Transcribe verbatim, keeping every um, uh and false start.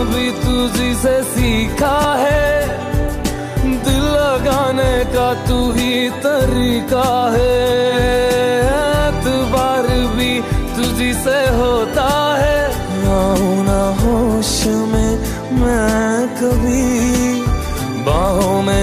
भी तुझी से सीखा है, दिल लगाने का तू ही तरीका है। एतबार भी तुझी से होता है, आऊं ना होश में मैं कभी, बाहों में